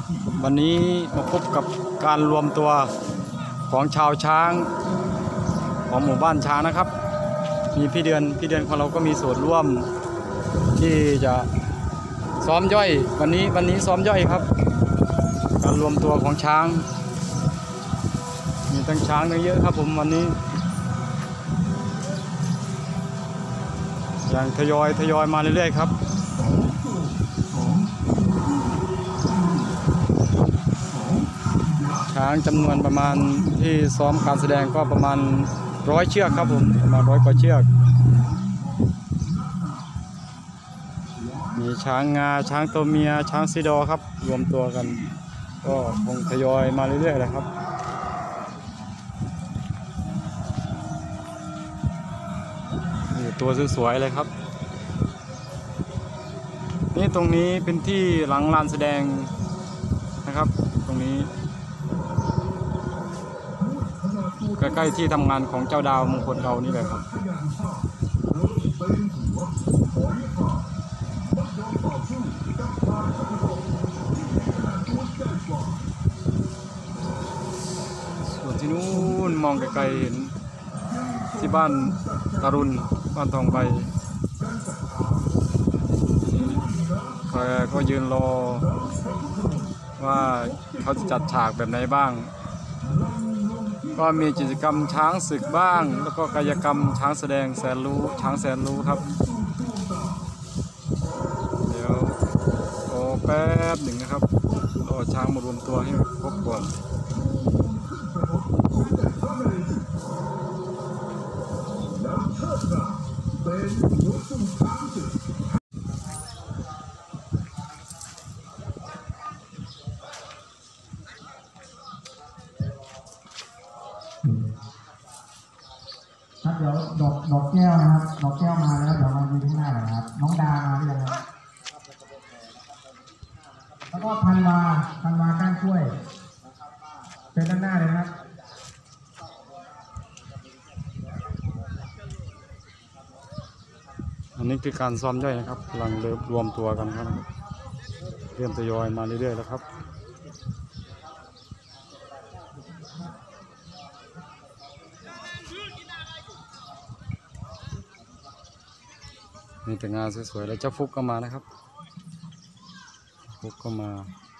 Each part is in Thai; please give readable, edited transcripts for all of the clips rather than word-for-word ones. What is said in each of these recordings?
วันนี้มาพบกับการรวมตัวของชาวช้างของหมู่บ้านช้างนะครับมีพี่เดือนของเราก็มีส่วนร่วมที่จะซ้อมย่อยวันนี้ซ้อมย่อยครับการรวมตัวของช้างมีทั้งช้างทั้งเยอะครับผมวันนี้อย่างทยอยมาเรื่อยๆครับช้างจำนวนประมาณที่ซ้อมการแสดงก็ประมาณ100 เชือกครับผมประมาณ100 กว่าเชือกมีช้างงาช้างตัวเมียช้างซีดอครับรวมตัวกันก็คงทยอยมาเรื่อยๆเลยครับนี่ตัวสวยๆเลยครับนี่ตรงนี้เป็นที่หลังลานแสดงนะครับตรงนี้ใกล้ๆที่ทำงานของเจ้าดาวมงคลเรานี่แหละครับส่วนที่นู้นมองไกลๆเห็นที่บ้านตารุณบ้านทองใบก็ยืนรอว่าเขาจะจัดฉากแบบไหนบ้างก็มีกิจกรรมช้างศึกบ้างแล้วก็กายกรรมช้างแสดงแสนรู้ช้างแสนรู้ครับเดี๋ยวรอแป๊บหนึ่งนะครับรอช้างมารวมตัวให้ครบก่อนครับเดี๋ยวดอกแก้วนะครับดอกแก้วมาแล้วเดี๋ยวมาดูข้างหน้าหน่อยครับน้องดามาหรือยังครับแล้วก็พันวาก้านกล้วยเป็นด้านหน้าเลยครับอันนี้คือการซ้อมย่อยนะครับกำลังเริ่มรวมตัวกันครับเริ่มทยอยมาเรื่อยๆแล้วครับมีแต่งานสวยๆแล้วเจ้าฟุกก็มานะครับฟุกก็มา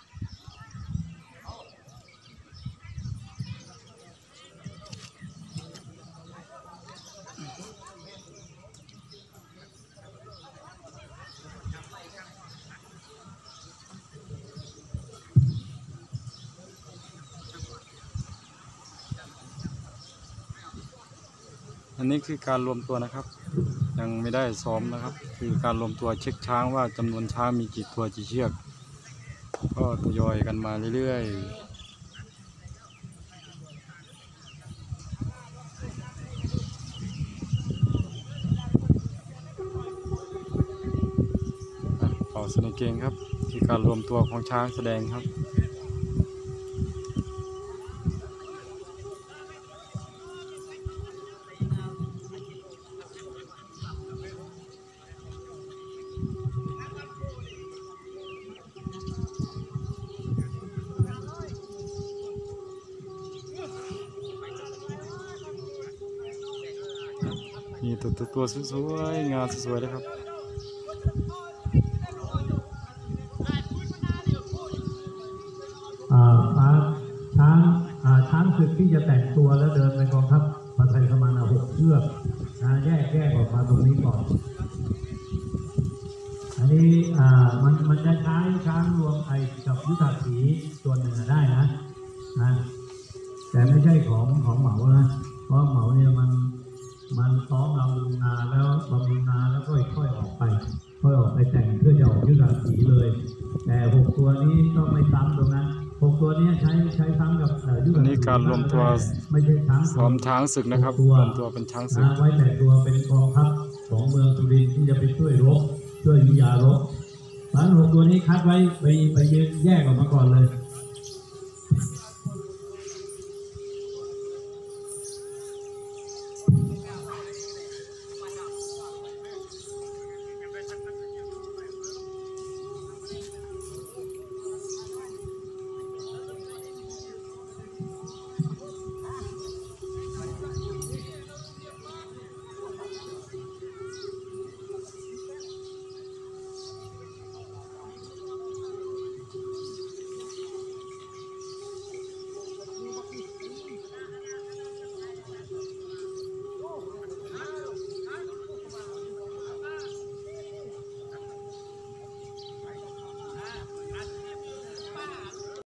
อันนี้คือการรวมตัวนะครับยังไม่ได้ซ้อมนะครับคือการรวมตัวเช็คช้างว่าจำนวนช้างมีกี่ตัวกี่เชือกก็ทยอยกันมาเรื่อยๆเป่าสนเกงครับคือการรวมตัวของช้างแสดงครับมีตัวสวยๆงานสวยๆเลยครับช้างศึกที่จะแต่งตัวแล้วเดินในกองทัพมาไทยประมาณ6 เชือกแยกออกมาตรงนี้ก่อนอันนี้มันจะใช้ช้างรวมไทยกับยุทธาสีส่วนหนึ่งได้นะแต่ไม่ใช่ของเหมานะเพราะเหมาเนี่ยมันซ้อมบำรุงนาแล้วค่อยออกไปแต่งเพื่อจะออกยุทธาสีเลยแต่6 ตัวนี้ก็ไม่ซ้ำตรงนั้น6 ตัวนี้ใช้ซ้ำกับยุทธาสีอันนี้การรวมตัวไม่ใช่ช้างซ้อมช้างศึกนะครับรวมตัวเป็นช้างศึกไว้แต่ตัวเป็นกองทัพของเมืองสุรินทร์ที่จะไปช่วยวิทยารบ6 ตัวนี้คัดไว้ไปแยกออกมาก่อนเลย